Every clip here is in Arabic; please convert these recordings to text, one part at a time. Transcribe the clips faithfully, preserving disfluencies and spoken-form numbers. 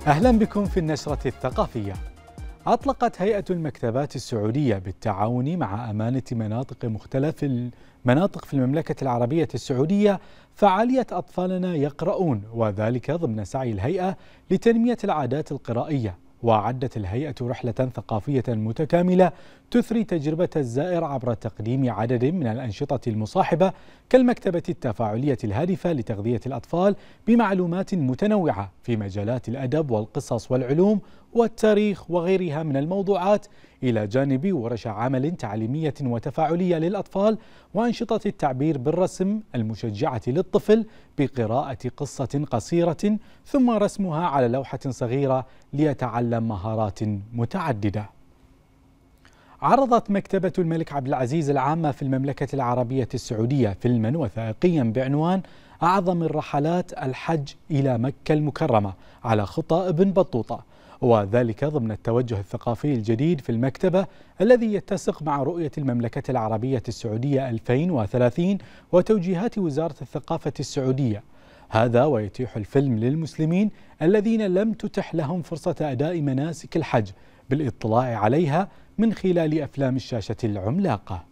أهلا بكم في النشرة الثقافية. أطلقت هيئة المكتبات السعودية بالتعاون مع أمانة مناطق مختلف المناطق في المملكة العربية السعودية فعالية أطفالنا يقرؤون، وذلك ضمن سعي الهيئة لتنمية العادات القرائية. وأعدت الهيئة رحلة ثقافية متكاملة تثري تجربة الزائر عبر تقديم عدد من الأنشطة المصاحبة كالمكتبة التفاعلية الهادفة لتغذية الأطفال بمعلومات متنوعة في مجالات الأدب والقصص والعلوم والتاريخ وغيرها من الموضوعات، إلى جانب ورش عمل تعليمية وتفاعلية للأطفال وأنشطة التعبير بالرسم المشجعة للطفل بقراءة قصة قصيرة ثم رسمها على لوحة صغيرة ليتعلم مهارات متعددة. عرضت مكتبة الملك عبد العزيز العامة في المملكة العربية السعودية فيلما وثائقيا بعنوان أعظم الرحلات الحج إلى مكة المكرمة على خطى ابن بطوطة، وذلك ضمن التوجه الثقافي الجديد في المكتبة الذي يتسق مع رؤية المملكة العربية السعودية ألفين وثلاثين وتوجيهات وزارة الثقافة السعودية. هذا ويتيح الفيلم للمسلمين الذين لم تتح لهم فرصة أداء مناسك الحج بالاطلاع عليها من خلال أفلام الشاشة العملاقة.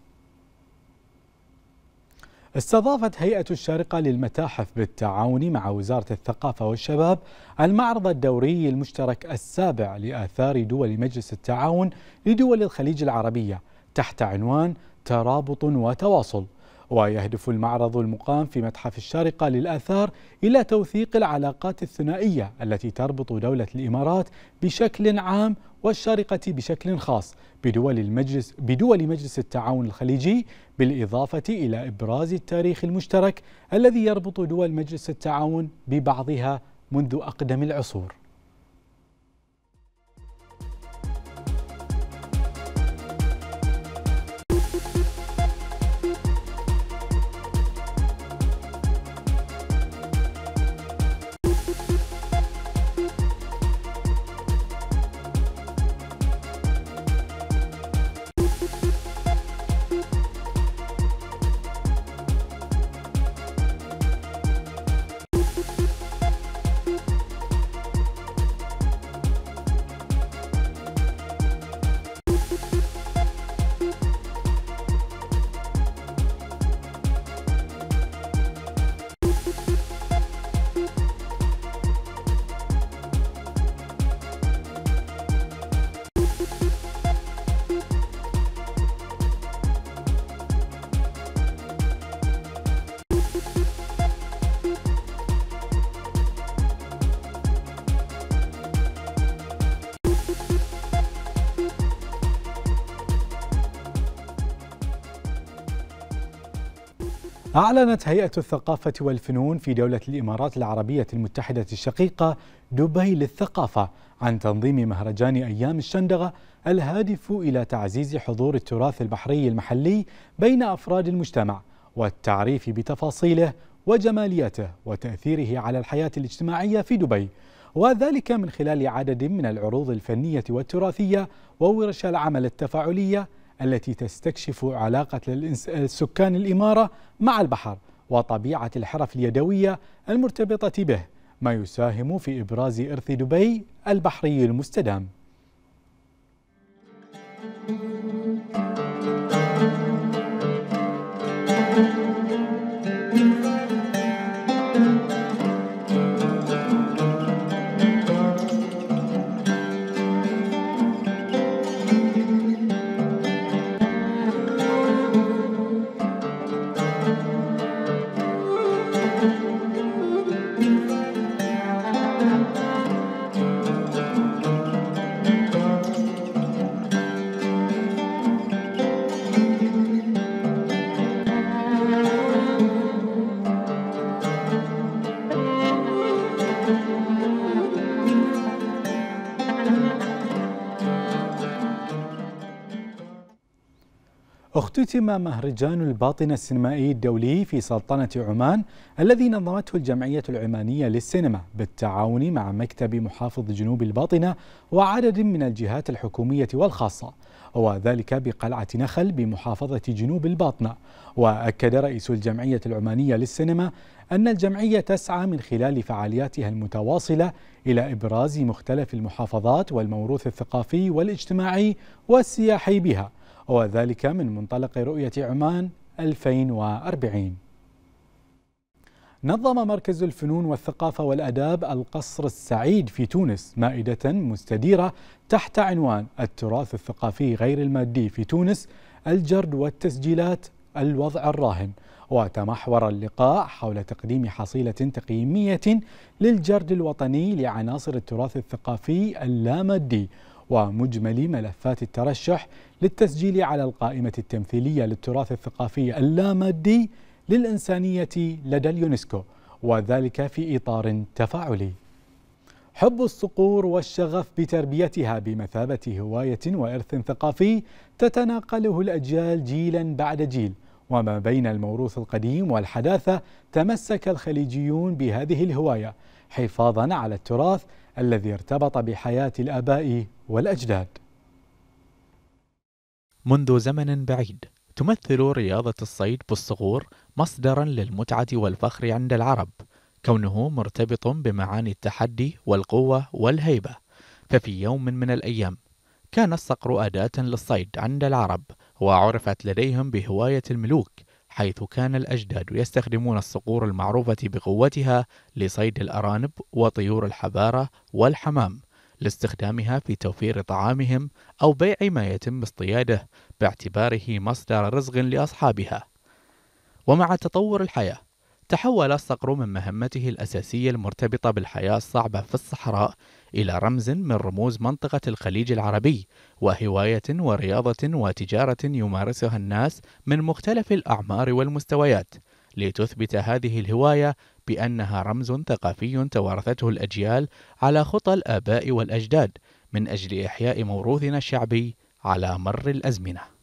استضافت هيئة الشارقة للمتاحف بالتعاون مع وزارة الثقافة والشباب المعرض الدوري المشترك السابع لآثار دول مجلس التعاون لدول الخليج العربية تحت عنوان ترابط وتواصل. ويهدف المعرض المقام في متحف الشارقة للآثار إلى توثيق العلاقات الثنائية التي تربط دولة الإمارات بشكل عام والشارقة بشكل خاص بدول المجلس بدول مجلس التعاون الخليجي، بالإضافة إلى إبراز التاريخ المشترك الذي يربط دول مجلس التعاون ببعضها منذ أقدم العصور. أعلنت هيئة الثقافة والفنون في دولة الإمارات العربية المتحدة الشقيقة دبي للثقافة عن تنظيم مهرجان أيام الشندقة الهادف إلى تعزيز حضور التراث البحري المحلي بين أفراد المجتمع والتعريف بتفاصيله وجماليته وتأثيره على الحياة الاجتماعية في دبي، وذلك من خلال عدد من العروض الفنية والتراثية وورش العمل التفاعلية التي تستكشف علاقة السكان الإمارة مع البحر وطبيعة الحرف اليدوية المرتبطة به، ما يساهم في إبراز إرث دبي البحري المستدام. اختتم مهرجان الباطنة السينمائي الدولي في سلطنة عمان الذي نظمته الجمعية العمانية للسينما بالتعاون مع مكتب محافظ جنوب الباطنة وعدد من الجهات الحكومية والخاصة، وذلك بقلعة نخل بمحافظة جنوب الباطنة. وأكد رئيس الجمعية العمانية للسينما أن الجمعية تسعى من خلال فعالياتها المتواصلة إلى إبراز مختلف المحافظات والموروث الثقافي والاجتماعي والسياحي بها، وذلك من منطلق رؤية عمان ألفين وأربعين. نظم مركز الفنون والثقافة والأداب القصر السعيد في تونس مائدة مستديرة تحت عنوان التراث الثقافي غير المادي في تونس، الجرد والتسجيلات، الوضع الراهن. وتمحور اللقاء حول تقديم حصيلة تقييمية للجرد الوطني لعناصر التراث الثقافي اللامادي ومجمل ملفات الترشح للتسجيل على القائمة التمثيلية للتراث الثقافي اللامادي للإنسانية لدى اليونسكو، وذلك في إطار تفاعلي. حب الصقور والشغف بتربيتها بمثابة هواية وإرث ثقافي تتناقله الأجيال جيلا بعد جيل، وما بين الموروث القديم والحداثة تمسك الخليجيون بهذه الهواية حفاظا على التراث الذي ارتبط بحياة الآباء والأجداد. منذ زمن بعيد تمثل رياضة الصيد بالصقور مصدرا للمتعة والفخر عند العرب، كونه مرتبط بمعاني التحدي والقوة والهيبة. ففي يوم من الأيام كان الصقر أداة للصيد عند العرب، وعرفت لديهم بهواية الملوك، حيث كان الأجداد يستخدمون الصقور المعروفة بقوتها لصيد الأرانب وطيور الحبارة والحمام، لاستخدامها في توفير طعامهم أو بيع ما يتم اصطياده باعتباره مصدر رزق لأصحابها. ومع تطور الحياة تحول الصقر من مهمته الأساسية المرتبطة بالحياة الصعبة في الصحراء إلى رمز من رموز منطقة الخليج العربي، وهواية ورياضة وتجارة يمارسها الناس من مختلف الأعمار والمستويات، لتثبت هذه الهواية بأنها رمز ثقافي توارثته الأجيال على خطى الآباء والأجداد من أجل إحياء موروثنا الشعبي على مر الأزمنة.